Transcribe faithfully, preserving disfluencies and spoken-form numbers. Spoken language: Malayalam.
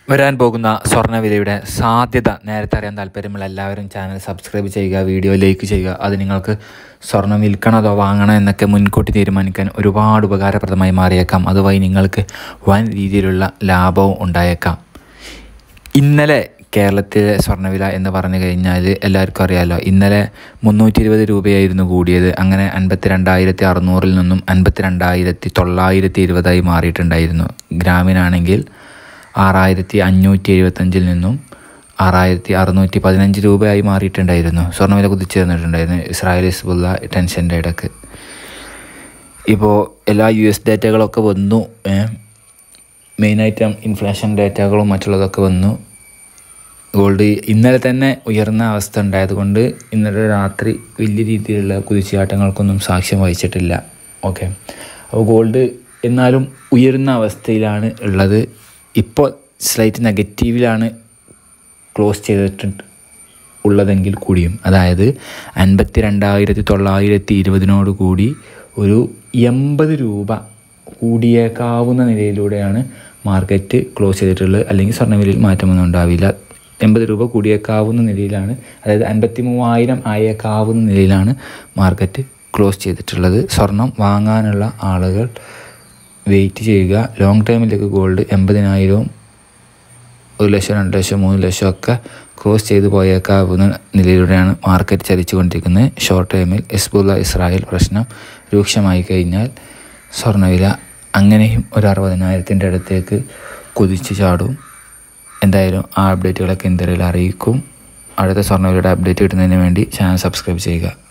വരാൻ പോകുന്ന സ്വർണ്ണവിലയുടെ സാധ്യത നേരത്തെ അറിയാൻ താല്പര്യമുള്ള എല്ലാവരും ചാനൽ സബ്സ്ക്രൈബ് ചെയ്യുക, വീഡിയോ ലൈക്ക് ചെയ്യുക. അത് നിങ്ങൾക്ക് സ്വർണ്ണം വിൽക്കണോ അതോ വാങ്ങണോ എന്നൊക്കെ മുൻകൂട്ടി തീരുമാനിക്കാൻ ഒരുപാട് ഉപകാരപ്രദമായി മാറിയേക്കാം. അതുവഴി നിങ്ങൾക്ക് വൻ രീതിയിലുള്ള ലാഭവും ഉണ്ടായേക്കാം. ഇന്നലെ കേരളത്തിലെ സ്വർണ്ണവില എന്ന് പറഞ്ഞു കഴിഞ്ഞാൽ എല്ലാവർക്കും അറിയാമല്ലോ. ഇന്നലെ മുന്നൂറ്റി ഇരുപത് രൂപയായിരുന്നു കൂടിയത്. അങ്ങനെ അൻപത്തി രണ്ടായിരത്തി അറുന്നൂറിൽ നിന്നും അൻപത്തി രണ്ടായിരത്തി തൊള്ളായിരത്തി ഇരുപതായി മാറിയിട്ടുണ്ടായിരുന്നു. ഗ്രാമിനാണെങ്കിൽ ആറായിരത്തി അഞ്ഞൂറ്റി എഴുപത്തഞ്ചിൽ നിന്നും ആറായിരത്തി അറുന്നൂറ്റി പതിനഞ്ച് രൂപയായി മാറിയിട്ടുണ്ടായിരുന്നു. സ്വർണ്ണവില കുതിച്ചു തന്നിട്ടുണ്ടായിരുന്നു ഇസ്രായേൽ ഹിസ്ബുള്ള ടെൻഷൻ്റെ ഇടയ്ക്ക്. ഇപ്പോൾ എല്ലാ യു എസ് ഡേറ്റകളൊക്കെ വന്നു. മെയിനായിട്ട് ഇൻഫ്ലേഷൻ ഡേറ്റകളും മറ്റുള്ളതൊക്കെ വന്നു. ഗോൾഡ് ഇന്നലെ തന്നെ ഉയർന്ന അവസ്ഥ ഉണ്ടായതുകൊണ്ട് ഇന്നലെ രാത്രി വലിയ രീതിയിലുള്ള കുതിച്ചുചാട്ടങ്ങൾക്കൊന്നും സാക്ഷ്യം വഹിച്ചിട്ടില്ല. ഓക്കെ, അപ്പോൾ ഗോൾഡ് എന്നാലും ഉയരുന്ന അവസ്ഥയിലാണ് ഉള്ളത്. ഇപ്പോൾ സ്ലൈറ്റ് നെഗറ്റീവിലാണ് ക്ലോസ് ചെയ്തിട്ട് ഉള്ളതെങ്കിൽ കൂടിയും, അതായത് അൻപത്തി രണ്ടായിരത്തി തൊള്ളായിരത്തി ഇരുപതിനോട് കൂടി ഒരു എൺപത് രൂപ കൂടിയേക്കാവുന്ന നിലയിലൂടെയാണ് മാർക്കറ്റ് ക്ലോസ് ചെയ്തിട്ടുള്ളത്. അല്ലെങ്കിൽ സ്വർണ്ണവിലയിൽ മാറ്റമൊന്നും ഉണ്ടാവില്ല. എൺപത് രൂപ കൂടിയേക്കാവുന്ന നിലയിലാണ്, അതായത് അൻപത്തി മൂവായിരം ആയേക്കാവുന്ന നിലയിലാണ് മാർക്കറ്റ് ക്ലോസ് ചെയ്തിട്ടുള്ളത്. സ്വർണം വാങ്ങാനുള്ള ആളുകൾ വെയിറ്റ് ചെയ്യുക. ലോങ് ടൈമിലേക്ക് ഗോൾഡ് എൺപതിനായിരവും ഒരു ലക്ഷം രണ്ട് ലക്ഷം മൂന്ന് ലക്ഷം ഒക്കെ ക്രോസ് ചെയ്ത് പോയേക്കാവുന്ന നിലയിലൂടെയാണ് മാർക്കറ്റ് ചലിച്ചുകൊണ്ടിരിക്കുന്നത്. ഷോർട്ട് ടൈമിൽ ഹിസ്ബുള്ള ഇസ്രായേൽ പ്രശ്നം രൂക്ഷമായി കഴിഞ്ഞാൽ സ്വർണ്ണവില അങ്ങനെയും ഒരു അറുപതിനായിരത്തിൻ്റെ അടുത്തേക്ക് കുതിച്ചു ചാടും. എന്തായാലും ആ അപ്ഡേറ്റുകളൊക്കെ എന്തെങ്കിലും അറിയിക്കും. അടുത്ത സ്വർണ്ണവിലയുടെ അപ്ഡേറ്റ് കിട്ടുന്നതിന് വേണ്ടി ചാനൽ സബ്സ്ക്രൈബ് ചെയ്യുക.